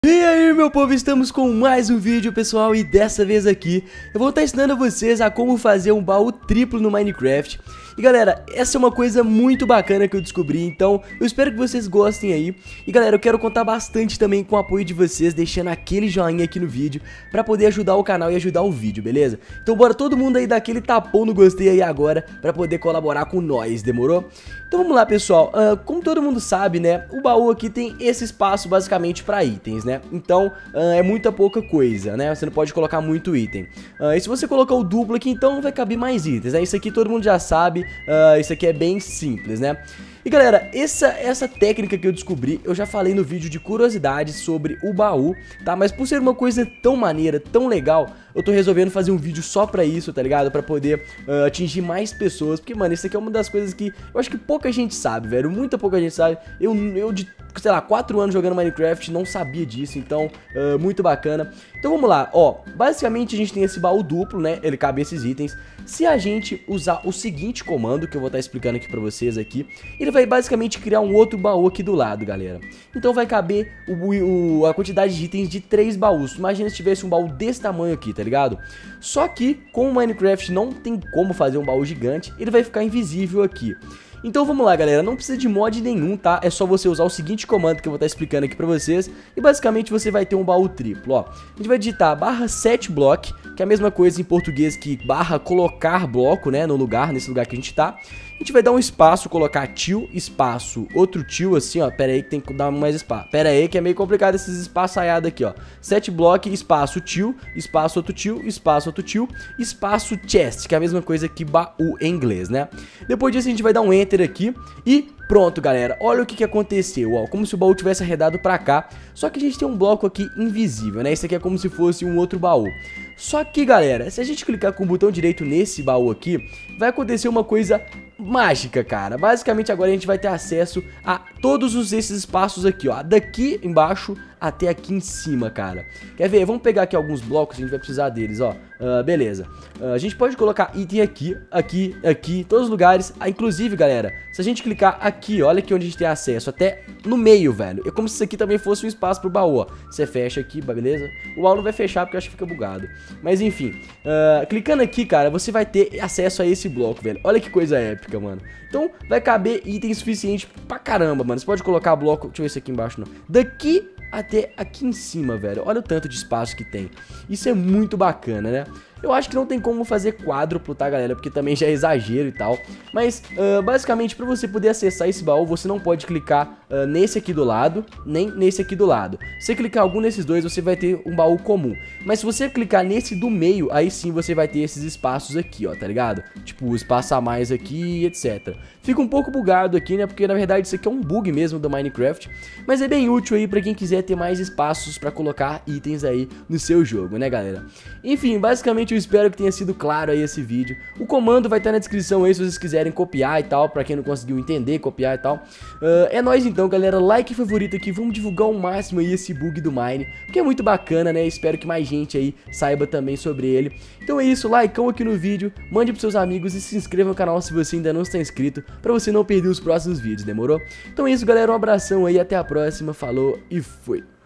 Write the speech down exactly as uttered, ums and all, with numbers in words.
E aí, meu povo, estamos com mais um vídeo, pessoal, e dessa vez aqui eu vou estar ensinando a vocês a como fazer um baú triplo no Minecraft. E galera, essa é uma coisa muito bacana que eu descobri, então eu espero que vocês gostem aí. E galera, eu quero contar bastante também com o apoio de vocês, deixando aquele joinha aqui no vídeo pra poder ajudar o canal e ajudar o vídeo, beleza? Então bora todo mundo aí dar aquele tapão no gostei aí agora pra poder colaborar com nós, demorou? Então vamos lá, pessoal, uh, como todo mundo sabe, né, o baú aqui tem esse espaço basicamente pra itens, né? Então uh, é muita pouca coisa, né? Você não pode colocar muito item. Uh, e se você colocar o duplo aqui, então vai caber mais itens, né? Isso aqui todo mundo já sabe, uh, isso aqui é bem simples, né? E galera, essa, essa técnica que eu descobri, eu já falei no vídeo de curiosidades sobre o baú, tá? Mas por ser uma coisa tão maneira, tão legal, eu tô resolvendo fazer um vídeo só pra isso, tá ligado? Pra poder uh, atingir mais pessoas, porque, mano, isso aqui é uma das coisas que eu acho que pouca gente sabe, velho, muita pouca gente sabe. Eu, eu de, sei lá, quatro anos jogando Minecraft, não sabia disso, então, uh, muito bacana. Então vamos lá, ó, basicamente a gente tem esse baú duplo, né, ele cabe esses itens. Se a gente usar o seguinte comando, que eu vou estar explicando aqui pra vocês aqui, ele vai basicamente criar um outro baú aqui do lado, galera. Então vai caber o, o, a quantidade de itens de três baús. Imagina se tivesse um baú desse tamanho aqui, tá ligado? Só que, como o Minecraft não tem como fazer um baú gigante, ele vai ficar invisível aqui. Então vamos lá, galera, não precisa de mod nenhum, tá? É só você usar o seguinte comando que eu vou estar explicando aqui pra vocês. E basicamente você vai ter um baú triplo, ó. A gente vai digitar barra set block, que é a mesma coisa em português que barra colocar bloco, né, no lugar, nesse lugar que a gente tá. A gente vai dar um espaço, colocar til, espaço, outro til assim, ó. Pera aí que tem que dar mais espaço. Pera aí que é meio complicado esses espaçaiados aqui, ó. Set block, espaço til, espaço outro til, espaço outro til, espaço chest, que é a mesma coisa que baú em inglês, né? Depois disso a gente vai dar um enter aqui e pronto, galera. Olha o que que aconteceu, ó. Como se o baú tivesse arredado pra cá. Só que a gente tem um bloco aqui invisível, né? Isso aqui é como se fosse um outro baú. Só que, galera, se a gente clicar com o botão direito nesse baú aqui, vai acontecer uma coisa mágica, cara. Basicamente agora a gente vai ter acesso a todos os, esses espaços aqui, ó. Daqui embaixo até aqui em cima, cara. Quer ver? Vamos pegar aqui alguns blocos, a gente vai precisar deles, ó. Uh, beleza. Uh, a gente pode colocar item aqui, aqui, aqui, em todos os lugares. Ah, inclusive, galera, se a gente clicar aqui, olha aqui onde a gente tem acesso, até no meio, velho. É como se isso aqui também fosse um espaço pro baú, ó. Você fecha aqui, beleza? O baú não vai fechar porque eu acho que fica bugado. Mas enfim, uh, clicando aqui, cara, você vai ter acesso a esse bloco, velho. Olha que coisa épica, mano. Então vai caber item suficiente pra caramba, mano. Você pode colocar bloco, deixa eu ver se aqui embaixo não. Daqui até aqui em cima, velho. Olha o tanto de espaço que tem. Isso é muito bacana, né? Eu acho que não tem como fazer quádruplo, tá, galera? Porque também já é exagero e tal. Mas, uh, basicamente, pra você poder acessar esse baú, você não pode clicar uh, nesse aqui do lado, nem nesse aqui do lado. Se você clicar algum desses dois, você vai ter um baú comum. Mas se você clicar nesse do meio, aí sim você vai ter esses espaços aqui, ó, tá ligado? Tipo, espaço a mais aqui, etcétera. Fica um pouco bugado aqui, né? Porque, na verdade, isso aqui é um bug mesmo do Minecraft. Mas é bem útil aí pra quem quiser ter mais espaços pra colocar itens aí no seu jogo, né, galera? Enfim, basicamente eu espero que tenha sido claro aí esse vídeo. O comando vai estar na descrição aí se vocês quiserem copiar e tal, pra quem não conseguiu entender, copiar e tal. Uh, é nóis então, galera, like e favorito aqui, vamos divulgar ao máximo aí esse bug do Mine, porque é muito bacana, né? Espero que mais gente aí saiba também sobre ele. Então é isso, likeão aqui no vídeo, mande pros seus amigos e se inscreva no canal se você ainda não está inscrito, pra você não perder os próximos vídeos, demorou? Então é isso, galera, um abração aí, até a próxima, falou e fui!